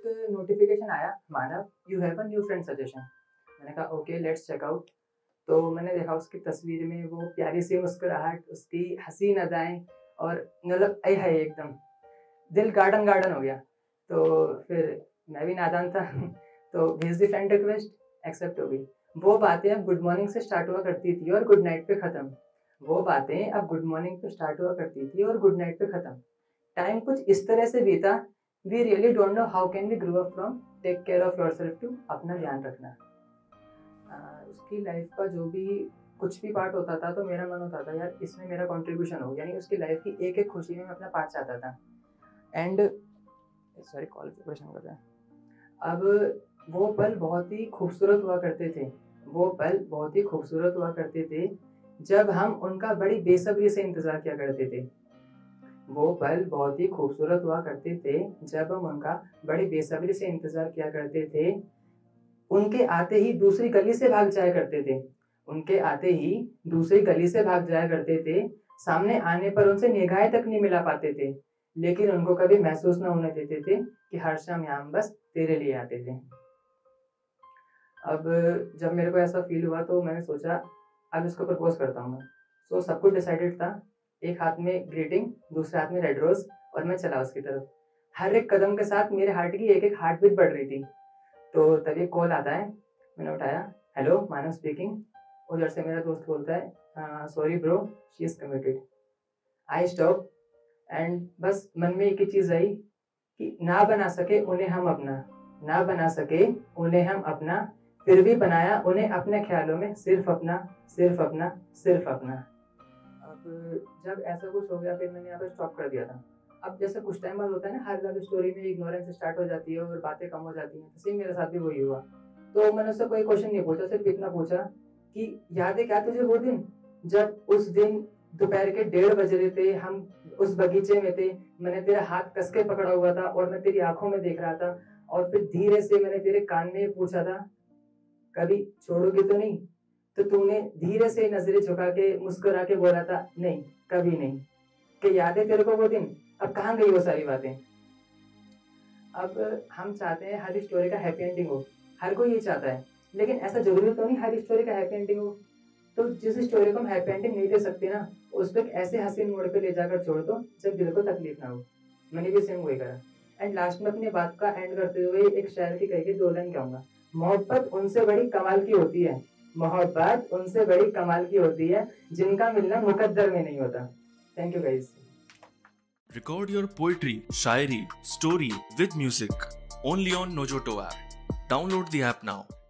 Notification आया, Manav you have a new friend suggestion. मैंने कहा ओके लेट्स चेक आउट। तो मैंने देखा उसकी तस्वीर में वो प्यारी सी मुस्कुराहट, उसकी हसीन अदाएं, और मतलब आई है एकदम दिल गार्डन गार्डन हो गया। तो फिर मैं भी नादान था तो भेज दी फ्रेंड रिक्वेस्ट, एक्सेप्ट हो गई। वो बातें अब गुड मॉर्निंग से स्टार्ट हुआ करती थी और गुड नाइट पे ख़त्म। वो बातें अब गुड मॉर्निंग पे स्टार्ट हुआ करती थी और गुड नाइट पे ख़त्म। टाइम कुछ इस तरह से बीता, we really don't know how can we grow up from take care of yourself to अपना ध्यान रखना। उसकी लाइफ का जो भी कुछ भी पार्ट होता था तो मेरा मन होता था यार इसमें मेरा कंट्रीब्यूशन हो, यानी उसकी लाइफ की एक एक खुशी में मैं अपना पार्ट चाहता था। एंड सॉरी कॉल पे क्वेश्चन कर रहे हैं। अब वो पल बहुत ही खूबसूरत हुआ करते थे, वो पल बहुत ही खूबसूरत हुआ करते थे जब हम उनका बड़ी बेसब्री से इंतज़ार किया करते थे। वो पल बहुत ही खूबसूरत हुआ करते थे जब हम उनका बड़ी बेसब्री से इंतज़ार किया करते थे। उनके आते ही दूसरी गली से भाग जाया करते थे, उनके आते ही दूसरी गली से भाग जाया करते थे। सामने आने पर उनसे निगाहें तक नहीं मिला पाते थे, लेकिन उनको कभी महसूस न होने देते थे कि हर शाम यहाँ बस तेरे लिए आते थे। अब जब मेरे को ऐसा फील हुआ तो मैंने सोचा अब इसको प्रपोज करता हूँ मैं। सो सब कुछ डिसाइडेड था, एक हाथ में ग्रीटिंग, दूसरे हाथ में रेड रोज, और मैं चला उसकी तरफ। हर एक कदम के साथ मेरे हार्ट की एक एक हार्ट बीट बढ़ रही थी। तो तभी कॉल आता है, मैंने उठाया, हेलो मानव स्पीकिंग। उधर से मेरा दोस्त बोलता है sorry bro she is committed. I stop and बस मन में एक ही चीज़ आई कि ना बना सके उन्हें हम अपना, ना बना सके उन्हें हम अपना, फिर भी बनाया उन्हें अपने ख्यालों में सिर्फ अपना, सिर्फ अपना, सिर्फ अपना। अब जब ऐसा कुछ हो गया फिर मैंने यहाँ पर स्टॉप कर दिया था। अब जैसे कुछ टाइम बाद होता है ना, हर लव स्टोरी में इग्नोरेंस स्टार्ट हो जाती है और बातें कम हो जाती हैं, तो सेम मेरे साथ भी वही हुआ। तो मैंने उससे कोई क्वेश्चन नहीं पूछा, सिर्फ इतना पूछा कि याद है क्या तुझे वो दिन जब उस दिन दोपहर के 1:30 बज रहे थे, हम उस बगीचे में थे, मैंने तेरा हाथ कस के पकड़ा हुआ था और मैं तेरी आंखों में देख रहा था, और फिर धीरे से मैंने तेरे कान में पूछा था कभी छोड़ोगे तो नहीं, तो तूने धीरे से नजरें झुका के मुस्कुरा के बोला था नहीं कभी नहीं। कि याद है तेरे को वो दिन? अब कहाँ गई वो सारी बातें? अब हम चाहते हैं हर स्टोरी का हैप्पी एंडिंग हो, हर कोई ये चाहता है, लेकिन ऐसा जरूरी तो नहीं हर स्टोरी का हैप्पी एंडिंग हो। तो जिस स्टोरी को हम हैप्पी एंडिंग नहीं दे सकते ना, उस पर ऐसे हसीन मोड़ पे ले जाकर छोड़ दो जब दिल को तकलीफ ना हो। मैंने भी सेम वही करा। एंड लास्ट में अपनी बात का एंड करते हुए एक शायर की कही के 2 लाइन कहूंगा। मोहब्बत उनसे बड़ी कमाल की होती है, मोहब्बत उनसे बड़ी कमाल की होती है जिनका मिलना मुकद्दर में नहीं होता। Thank you guys. Record your poetry, shairi, story with music only on Nojoto app. Download the app now.